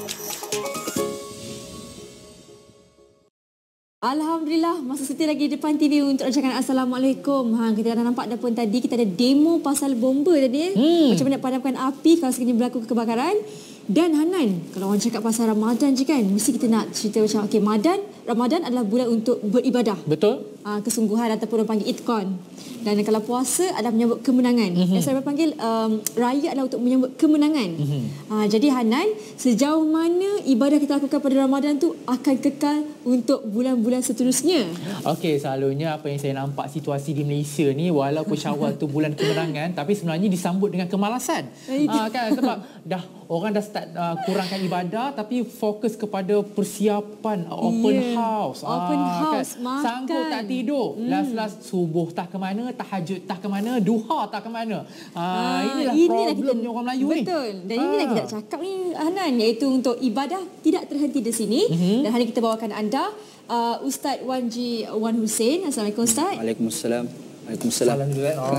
Alhamdulillah, masa setia lagi depan TV untuk ucapkan Assalamualaikum. Kita dah nampak dah pun tadi kita ada demo pasal bomba tadi. Macam mana nak padamkan api kalau sekiranya berlaku kebakaran. Dan Hanan, kalau orang cakap pasal Ramadan je kan, mesti kita nak cerita macam Ramadan adalah bulan untuk beribadah. Betul. Kesungguhan ataupun orang panggil itqan. Dan kalau puasa adalah menyambut kemenangan. Dan saya panggil raya adalah untuk menyambut kemenangan. Jadi Hanan, sejauh mana ibadah kita lakukan pada Ramadan tu akan kekal untuk bulan-bulan seterusnya? Okey, selalunya apa yang saya nampak situasi di Malaysia ni, walaupun Syawal tu bulan kemenangan, tapi sebenarnya disambut dengan kemalasan. Kan, sebab orang dah start kurangkan ibadah tapi fokus kepada persiapan open house. Makan. Sanggup tak tidur. Last subuh tak ke mana, tahajud tak ke mana, duha tak ke mana. Inilah problemnya orang Melayu ni. Betul. Dan inilah kita nak cakap ni Hanan, iaitu untuk ibadah tidak terhenti di sini. Dan hari kita bawakan anda Ustaz Wanji Wan Hussein. Assalamualaikum Ustaz. Waalaikumsalam. Waalaikumsalam.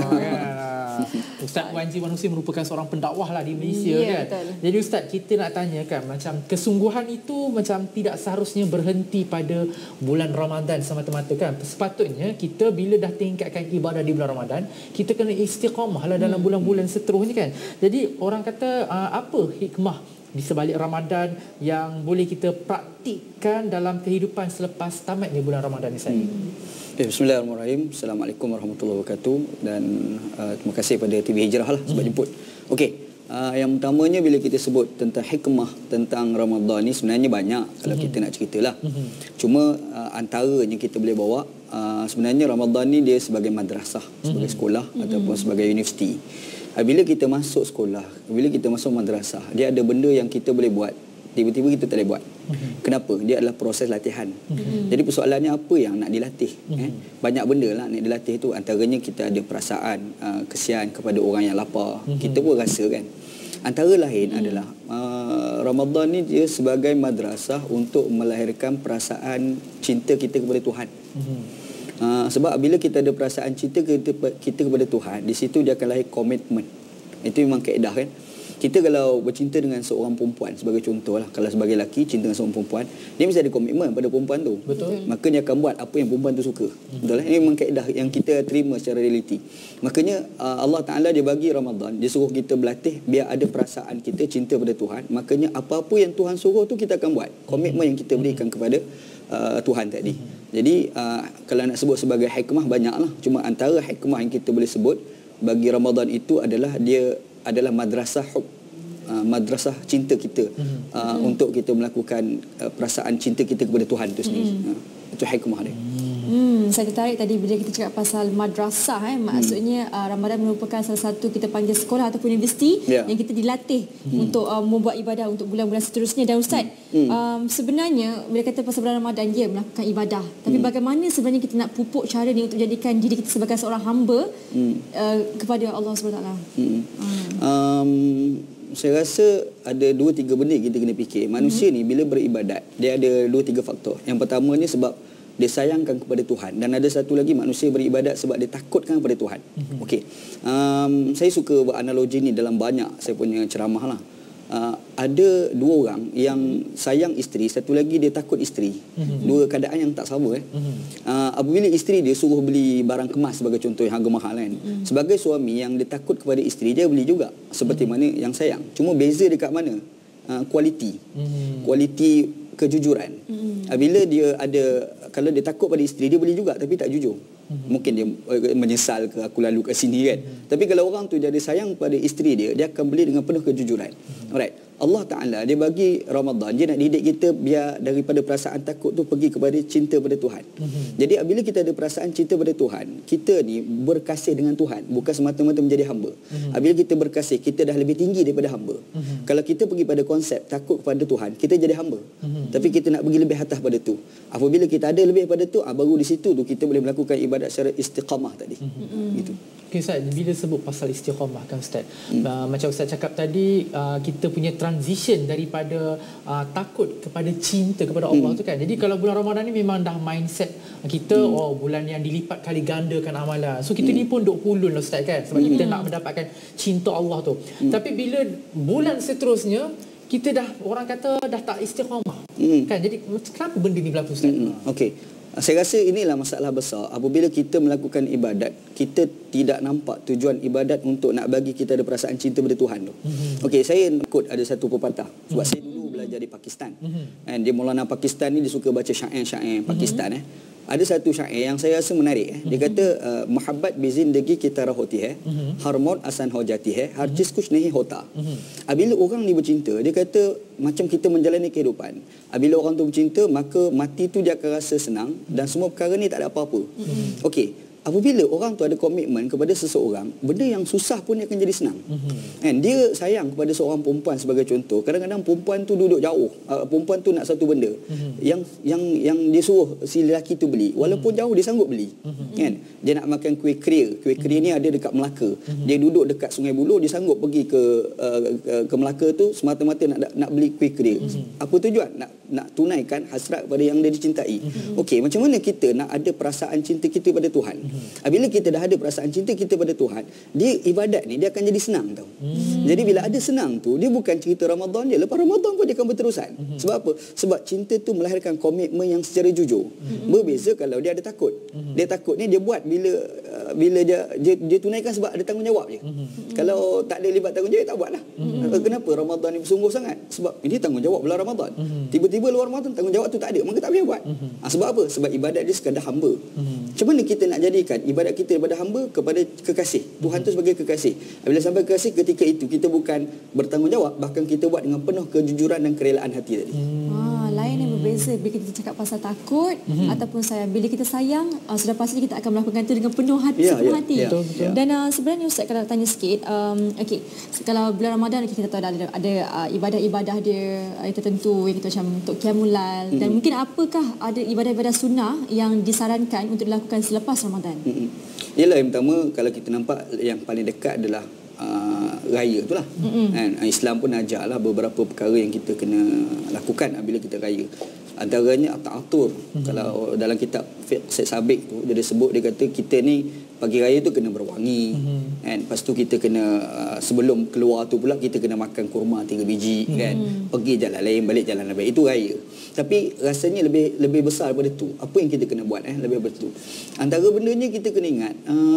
Ustaz Wanji Wan Hussein merupakan seorang pendakwah lah di Malaysia kan. Betul. Jadi Ustaz, kita nak tanya kan, macam kesungguhan itu macam tidak seharusnya berhenti pada bulan Ramadan semata-mata kan. Sepatutnya kita bila dah tingkatkan ibadah di bulan Ramadan, kita kena istiqamah lah dalam bulan-bulan seterusnya kan. Jadi orang kata apa hikmah di sebalik Ramadan yang boleh kita praktikkan dalam kehidupan selepas tamatnya bulan Ramadan ni saya? Bismillahirrahmanirrahim. Assalamualaikum warahmatullahi wabarakatuh. Dan terima kasih pada TV Hijrah lah sebab jemput. Okey, yang pertamanya bila kita sebut tentang hikmah tentang Ramadan ni sebenarnya banyak kalau kita nak ceritalah. Cuma antaranya kita boleh bawa sebenarnya Ramadan ni dia sebagai madrasah, sebagai sekolah ataupun sebagai universiti. Bila kita masuk sekolah, bila kita masuk madrasah, dia ada benda yang kita boleh buat, tiba-tiba kita tak boleh buat. Kenapa? Dia adalah proses latihan. Jadi persoalannya apa yang nak dilatih? Banyak benda lah nak dilatih tu. Antaranya kita ada perasaan kesian kepada orang yang lapar. Kita pun rasa kan. Antara lain adalah Ramadan ni dia sebagai madrasah untuk melahirkan perasaan cinta kita kepada Tuhan. Sebab bila kita ada perasaan cinta kita kepada Tuhan, di situ dia akan lahir komitmen. Itu memang kaedah kan. Kita kalau bercinta dengan seorang perempuan, sebagai contoh lah, kalau sebagai lelaki cinta dengan seorang perempuan, dia mesti ada komitmen pada perempuan tu. Betul. Maka dia akan buat apa yang perempuan tu suka. Betul lah. Ini memang kaedah yang kita terima secara realiti. Makanya Allah Ta'ala dia bagi Ramadan, dia suruh kita berlatih biar ada perasaan kita cinta pada Tuhan. Makanya apa-apa yang Tuhan suruh tu kita akan buat. Komitmen yang kita berikan kepada Tuhan tadi. Jadi kalau nak sebut sebagai hikmah banyaklah. Cuma antara hikmah yang kita boleh sebut bagi Ramadan itu adalah dia adalah madrasah cinta kita untuk kita melakukan perasaan cinta kita kepada Tuhan itu sendiri. Itu hikmah dia. Saya tertarik tadi bila kita cakap pasal madrasah. Maksudnya Ramadan merupakan salah satu kita panggil sekolah ataupun universiti yang kita dilatih untuk membuat ibadah untuk bulan-bulan seterusnya. Dan Ustaz, sebenarnya bila kata pasal bulan Ramadan, ya melakukan ibadah. Tapi bagaimana sebenarnya kita nak pupuk cara ni untuk jadikan diri kita sebagai seorang hamba kepada Allah SWT? Saya rasa ada 2-3 benda kita kena fikir. Manusia ni bila beribadat, dia ada 2-3 faktor. Yang pertamanya sebab dia sayangkan kepada Tuhan. Dan ada satu lagi, manusia beribadat sebab dia takutkan kepada Tuhan. Okey. Saya suka buat analogi ni dalam banyak saya punya ceramah lah. Ada 2 orang yang sayang isteri, satu lagi dia takut isteri. 2 keadaan yang tak sama. Apabila isteri dia suruh beli barang kemas sebagai contoh yang harga mahal kan. Sebagai suami yang dia takut kepada isteri, dia beli juga seperti mana yang sayang. Cuma beza dekat mana? Kualiti. Kualiti kejujuran. Bila dia ada, kalau dia takut pada isteri, dia beli juga tapi tak jujur. Mungkin dia menyesal ke aku lalu kat sini kan. Tapi kalau orang tu dia ada sayang pada isteri dia, dia akan beli dengan penuh kejujuran. Alright. Allah Ta'ala dia bagi Ramadan, dia nak didik kita biar daripada perasaan takut tu pergi kepada cinta pada Tuhan. Jadi bila kita ada perasaan cinta pada Tuhan, kita ni berkasih dengan Tuhan, bukan semata-mata menjadi hamba. Bila kita berkasih, kita dah lebih tinggi daripada hamba. Kalau kita pergi pada konsep takut kepada Tuhan, kita jadi hamba. Tapi kita nak pergi lebih atas pada tu. Apabila kita ada lebih pada tu, baru di situ tu kita boleh melakukan ibadat secara istiqamah tadi. Gitu. Okay, Ustaz, bila sebut pasal istiqamah kan Ustaz, macam Ustaz cakap tadi, kita punya transition daripada takut kepada cinta kepada Allah tu kan. Jadi kalau bulan Ramadan ni memang dah mindset kita, bulan yang dilipat kali gandakan amalan. So kita ni pun duk hulun lah Ustaz kan, sebab kita nak mendapatkan cinta Allah tu. Tapi bila bulan seterusnya, kita dah, orang kata dah tak istiqamah. Kan? Jadi kenapa benda ni berlaku, Ustaz? Okey. Saya rasa inilah masalah besar. Apabila kita melakukan ibadat, kita tidak nampak tujuan ibadat untuk nak bagi kita ada perasaan cinta pada Tuhan tu. Okey, saya quote ada satu pepatah. Sebab saya dulu belajar di Pakistan. And dia Maulana Pakistan ni, dia suka baca syair-syair Pakistan. Ada satu syair yang saya rasa menarik. Dia kata, Muhabbat bi zindagi ki tarah hoti hai, har maut asan ho jati hai, har cheez kuch nahi hota. Bila orang ni bercinta, dia kata macam kita menjalani kehidupan. Bila orang tu bercinta, maka mati tu dia akan rasa senang dan semua perkara ni tak ada apa-apa. Okey. Apabila orang tu ada komitmen kepada seseorang, benda yang susah pun akan jadi senang. And dia sayang kepada seorang perempuan sebagai contoh. Kadang-kadang perempuan tu duduk jauh. Perempuan tu nak satu benda yang dia suruh si lelaki tu beli. Walaupun jauh, dia sanggup beli. Kan? Dia nak makan kuih keria. Kuih keria ni ada dekat Melaka. Dia duduk dekat Sungai Buloh, dia sanggup pergi ke Melaka tu semata-mata nak beli kuih keria. Apa tujuan? Nak tunaikan hasrat kepada yang dia dicintai. Okey, macam mana kita nak ada perasaan cinta kita pada Tuhan? Bila kita dah ada perasaan cinta kita pada Tuhan, dia ibadat ni dia akan jadi senang tau. Jadi bila ada senang tu, dia bukan cerita Ramadan je. Lepas Ramadan pun dia akan berterusan. Sebab apa? Sebab cinta tu melahirkan komitmen yang secara jujur. Berbeza kalau dia ada takut. Dia takut ni dia buat bila dia tunaikan sebab ada tanggungjawab je. Kalau tak ada libat tanggungjawab, dia tak buat lah. Kenapa Ramadan ni bersungguh sangat? Sebab ini tanggungjawab bulan Ramadan. Tiba-tiba luar Ramadan tanggungjawab tu tak ada, maka tak payah buat. Sebab apa? Sebab ibadat dia sekadar hamba. Macam mana kita nak jadikan ibadat kita daripada hamba kepada kekasih? Tuhan tu sebagai kekasih. Bila sampai kekasih, ketika itu kita bukan bertanggungjawab, bahkan kita buat dengan penuh kejujuran dan kerelaan hati tadi. Lain yang berbeza bila kita cakap pasal takut ataupun sayang. Bila kita sayang, sudah pasti kita akan melakukan itu dengan penuh hati, sepenuh hati. Betul. Dan sebenarnya Ustaz, kalau nak tanya sikit, okey, kalau bulan Ramadan kita tahu ada ibadah-ibadah dia tertentu yang kita macam untuk qiyamul lail, dan mungkin apakah ada ibadah-ibadah sunnah yang disarankan untuk dilakukan selepas Ramadan? Yalah, yang pertama kalau kita nampak yang paling dekat adalah raya itulah. Islam pun ajarlah beberapa perkara yang kita kena lakukan bila kita raya. Antaranya ta'atur. Kalau dalam kitab fiqh Syed Sabiq tu, dia sebut, dia kata kita ni pagi raya tu kena berwangi. Kan? Lepas tu kita kena sebelum keluar tu pula kita kena makan kurma 3 biji kan. Pergi jalan lain, balik jalan lain. Itu raya. Tapi rasanya lebih besar daripada tu. Apa yang kita kena buat lebih daripada tu. Antara bendanya kita kena ingat,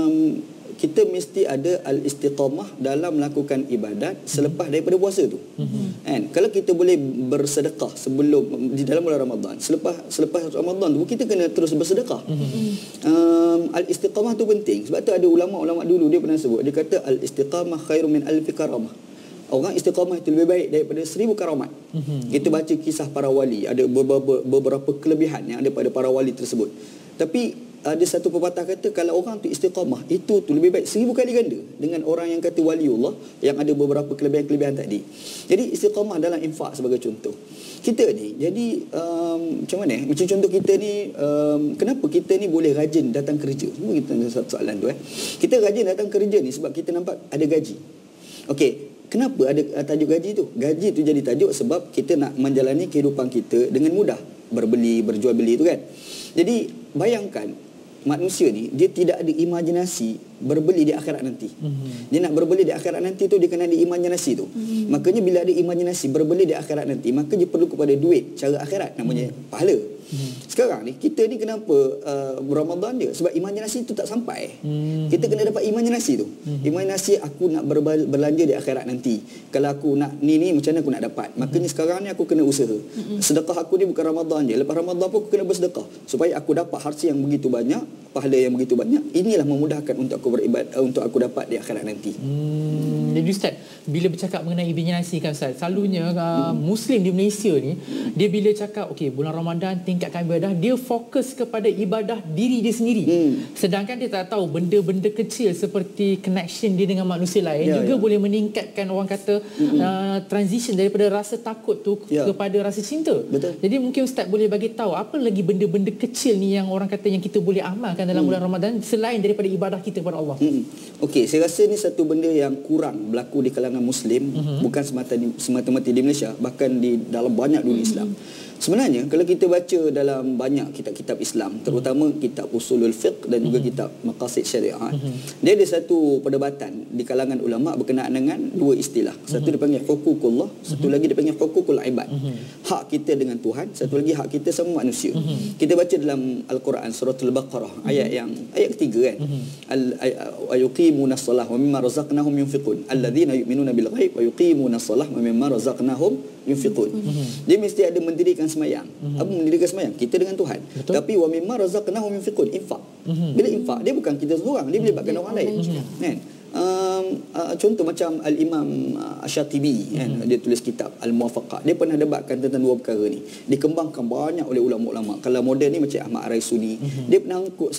kita mesti ada al-istiqamah dalam melakukan ibadat selepas daripada puasa tu. Kan? Kalau kita boleh bersedekah sebelum di dalam bulan Ramadan, selepas Ramadan tu kita kena terus bersedekah. Al-istiqamah tu penting. Sebab tu ada ulama-ulama dulu dia pernah sebut, dia kata al-istiqamah khairu min alfi karamah. Orang istiqamah itu lebih baik daripada 1000 karamat. Kita baca kisah para wali, ada beberapa kelebihan yang ada pada para wali tersebut. Tapi ada satu pepatah kata, kalau orang tu istiqamah, itu tu lebih baik 1000 kali ganda dengan orang yang kata waliullah yang ada beberapa kelebihan-kelebihan tadi. Jadi istiqamah dalam infak sebagai contoh. Kita ni jadi macam mana? Macam contoh kita ni, kenapa kita ni boleh rajin datang kerja? Semua kita ada soalan tu. Kita rajin datang kerja ni sebab kita nampak ada gaji. Okey, kenapa ada tajuk gaji tu? Gaji tu jadi tajuk sebab kita nak menjalani kehidupan kita dengan mudah, berbeli, berjual beli tu kan. Jadi bayangkan manusia ni, dia tidak ada imajinasi berbeli di akhirat nanti. Dia nak berbeli di akhirat nanti tu, dia kena ada imajinasi tu. Makanya bila ada imajinasi berbeli di akhirat nanti, maka dia perlu kepada duit cara akhirat, namanya pahala. Sekarang ni kita ni kenapa Ramadan dia? Sebab imajinasi tu tak sampai. Kita kena dapat imajinasi tu. Imajinasi aku nak berlanja di akhirat nanti. Kalau aku nak ni macam mana aku nak dapat? Makanya sekarang ni aku kena usaha. Sedekah aku ni bukan Ramadan je. Lepas Ramadan pun aku kena bersedekah supaya aku dapat harta yang begitu banyak, pahala yang begitu banyak. Inilah memudahkan untuk aku beribadat, untuk aku dapat di akhirat nanti. Jadi Ustaz, bila bercakap mengenai imajinasi kan Ustaz, selalunya Muslim di Malaysia ni, dia bila cakap okey bulan Ramadan tingkatkan ibadah, dia fokus kepada ibadah diri dia sendiri. Sedangkan dia tak tahu benda-benda kecil seperti connection dia dengan manusia lain juga boleh meningkatkan, orang kata transition daripada rasa takut tu kepada rasa cinta. Betul. Jadi mungkin Ustaz boleh bagi tahu apa lagi benda-benda kecil ni yang orang kata yang kita boleh amalkan dalam bulan Ramadan selain daripada ibadah kita kepada Allah. Okey, saya rasa ni satu benda yang kurang berlaku di kalangan Muslim, bukan semata-mata di Malaysia, bahkan di dalam banyak dunia Islam. Sebenarnya kalau kita baca dalam banyak kitab-kitab Islam, terutama kitab Usulul Fiqh dan juga kitab Maqasid Syariat, dia ada satu perdebatan di kalangan ulama berkenaan dengan dua istilah. Satu dipanggil huququllah, satu lagi dipanggil huququl ibad. Hak kita dengan Tuhan, satu lagi hak kita sama manusia. Kita baca dalam Al-Quran suratul Baqarah ayat ketiga kan. Ayuqimuna shalah wa mimma razaqnahum yunfiqun. Alladzina yu'minuna bil ghaib wa yuqimuna shalah wa mimma razaqnahum yunfiqun. Dia mesti ada mendirikan semayang. Apa mendirikan semayang? Kita dengan Tuhan. Betul. Tapi wa mimma razaqnahum yunfiqun, infak. Bila infak, dia bukan kita seorang, dia melibatkan orang lain. Kan? Contoh macam Al-Imam Asyatibi kan, dia tulis kitab Al-Muwafaqah. Dia pernah debatkan tentang dua perkara ni. Dikembangkan banyak oleh ulama-ulama. Kalau moden ni macam Ahmad Ar-Raisuni, dia pernah angkut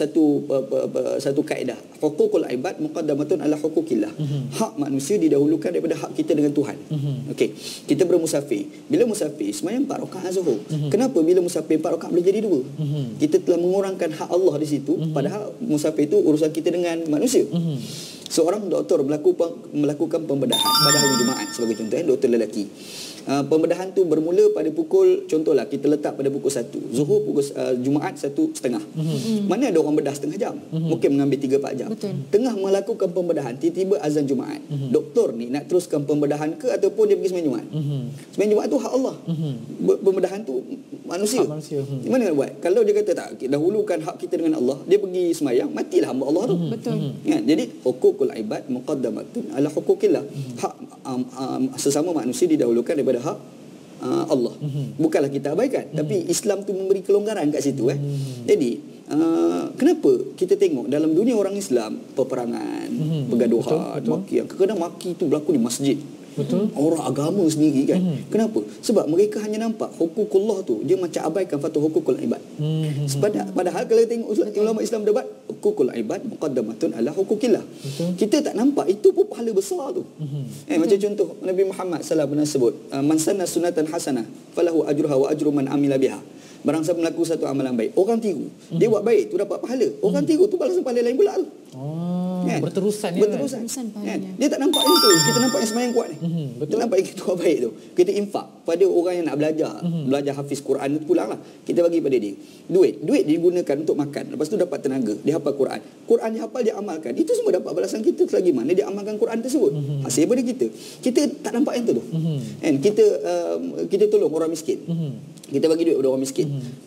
satu kaedah, huququl ibad muqaddamatun ala huquqillah. Hak manusia didahulukan daripada hak kita dengan Tuhan. Okey, kita bermusafir. Bila musafir sembahyang 4 rakaat Zuhur. Kenapa bila musafir 4 rakaat boleh jadi 2? Kita telah mengurangkan hak Allah di situ, padahal musafir itu urusan kita dengan manusia. Seorang doktor melakukan pembedahan pada hari Jumaat sebagai contoh, doktor lelaki. Pembedahan tu bermula pada pukul, contohlah kita letak pada pukul 1, Zuhur pukul Jumaat 1:30. Mana ada orang bedah setengah jam? Mungkin mengambil 3-4 jam. Betul. Tengah melakukan pembedahan, tiba-tiba azan Jumaat. Doktor ni nak teruskan pembedahan ke ataupun dia pergi sembahyang Jumaat? Sembahyang Jumaat tu hak Allah. Pembedahan tu manusia. Mana nak buat? Kalau dia kata tak, dahulukan hak kita dengan Allah, dia pergi sembahyang, matilah hamba Allah tu. Betul. Kan? Jadi huququl ibad muqaddamatun ala huquqillah. Hak sesama manusia didahulukan daripada hak Allah. Bukanlah kita abaikan, tapi Islam tu memberi kelonggaran kat situ. Jadi kenapa kita tengok dalam dunia orang Islam peperangan, pergaduhan, maki, kadang-kadang maki tu berlaku di masjid. Betul. Orang agama sendiri kan. Kenapa? Sebab mereka hanya nampak huququllah tu, dia macam abaikan fatwa huququl ibad. Padahal kalau tengok ulama Islam debat, huququl ibad muqaddamatun ala huquqillah. Kita tak nampak itu pun pahala besar tu. Macam contoh Nabi Muhammad SAW pernah sebut, man sanna sunatan hasanah falahu ajruha wa ajru man amila biha. Barang siapa melakukan satu amalan baik, orang tiru, dia buat baik tu dapat pahala. Orang tiru tu balasan pahala lain pula tu. Berterusan. Kan? Dia tak nampak itu. Kita nampak yang semayang kuat ni. Kita nampak yang kita buat baik tu. Kita infak pada orang yang nak belajar hafiz Quran tu pulanglah. Kita bagi pada dia. Duit digunakan untuk makan. Lepas tu dapat tenaga, dia hafal Quran. Quran dia hafal, dia amalkan. Itu semua dapat balasan kita selagi mana dia amalkan Quran tersebut. Hasil pada kita. Kita tak nampak yang tu. Kan? Kita tolong orang miskin. Kita bagi duit pada orang miskin.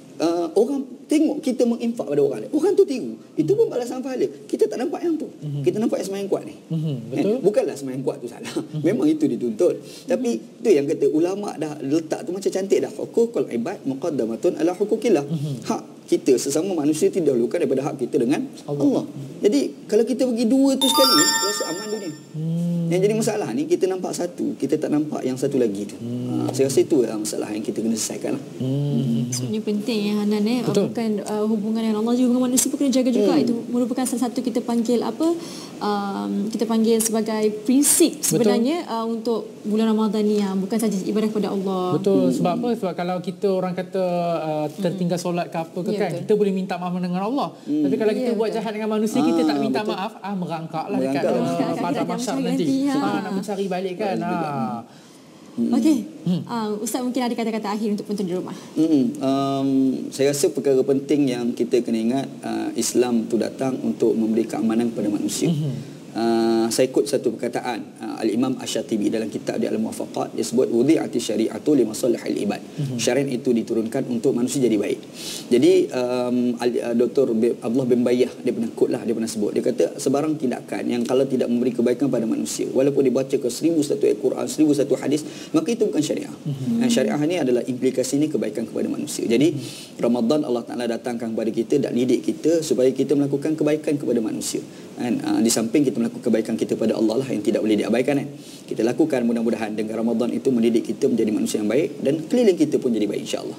Orang tengok kita menginfak pada orang lain, orang tu tiru, itu pun balasan pahala. Kita tak nampak yang tu. Kita nampak yang semayang kuat ni. Betul. Bukanlah semayang kuat tu salah. Memang itu dituntut. Tapi tu yang kata ulama dah letak tu macam cantik dah. Huququl ibad muqaddamatun ala huquqillah. Hak kita sesama manusia didahulukan daripada hak kita dengan Allah. Jadi kalau kita bagi dua tu sekali, rasa aman dunia. Yang jadi masalah ni kita nampak satu, kita tak nampak yang satu lagi tu. Saya rasa itu masalah yang kita kena selesaikan lah. Sebenarnya penting ya Hanan, bukan hubungan dengan Allah juga, dengan manusia pun kena jaga juga. Itu merupakan salah satu kita panggil kita panggil sebagai prinsip sebenarnya untuk bulan Ramadan ni, bukan saja ibadah kepada Allah. Betul. Sebab apa? Sebab kalau kita orang kata tertinggal solat ke apa ke kan, kita boleh minta maaf dengan Allah. Tapi kalau kita buat jahat dengan manusia, kita tak minta maaf, merangkaklah dekat padang mahsyar nanti. Nak mencari balik kan. Okey. Ustaz mungkin ada kata-kata akhir untuk penonton di rumah. Saya rasa perkara penting yang kita kena ingat, Islam tu datang untuk memberi keamanan kepada manusia. Saya ikut satu perkataan Al-Imam Asyatibi dalam kitab dia Al-Muwafaqat. Dia sebut wudi'ati syari'atu li masalihil ibad. Syariat itu diturunkan untuk manusia jadi baik. Jadi Dr. Abdullah bin Bayyah dia pernah quote lah, dia pernah sebut, dia kata sebarang tindakan yang kalau tidak memberi kebaikan pada manusia, walaupun dibaca ke 1001 ayat Quran, 1001 hadis, maka itu bukan syariah. Syariah ni adalah implikasi ni kebaikan kepada manusia. Jadi Ramadan Allah Taala datangkan kepada kita dan didik kita supaya kita melakukan kebaikan kepada manusia. Di samping kita melakukan kebaikan kita pada Allah lah yang tidak boleh diabaikan. Kita lakukan, mudah-mudahan dengan Ramadan itu mendidik kita menjadi manusia yang baik dan keliling kita pun jadi baik, insya-Allah.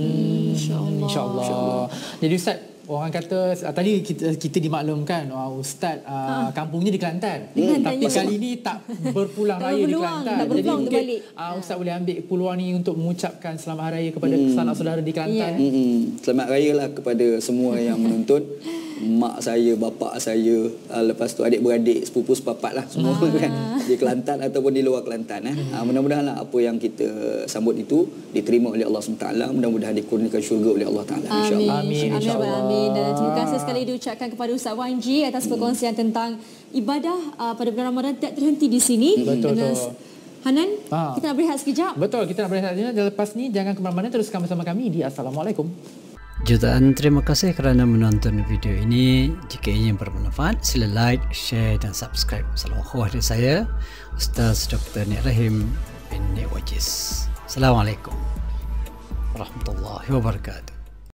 InsyaAllah. Jadi Ustaz, orang kata tadi kita dimaklumkan Ustaz kampungnya di Kelantan. Tapi kali ini tak berpulang raya di Kelantan. Jadi mungkin Ustaz boleh ambil peluang ni untuk mengucapkan selamat hari raya kepada sanak saudara di Kelantan. Selamat raya lah kepada semua yang menonton. mak saya, bapa saya, lepas tu adik-beradik, sepupu sepapat lah semua kan, di Kelantan ataupun di luar Kelantan. Mudah-mudahan lah apa yang kita sambut itu diterima oleh Allah SWT, mudah-mudahan dikurniakan syurga oleh Allah Ta'ala, insyaAllah. Amin, insyaAllah. Amin. Dan terima kasih sekali diucapkan kepada Ustaz Wan G atas perkongsian tentang ibadah pada bulan Ramadan tidak terhenti di sini. Betul. Hanan, kita nak berehat sekejap. Betul, kita nak berehat sekejap. Dan lepas ni jangan ke mana-mana, teruskan bersama kami di Assalamualaikum. Jutaan terima kasih kerana menonton video ini. Jika ingin bermanfaat, sila like, share dan subscribe. Salam akhwah dari saya, Ustaz Dr. Nik Rahim bin Nik Wajiz. Assalamualaikum warahmatullahi wabarakatuh.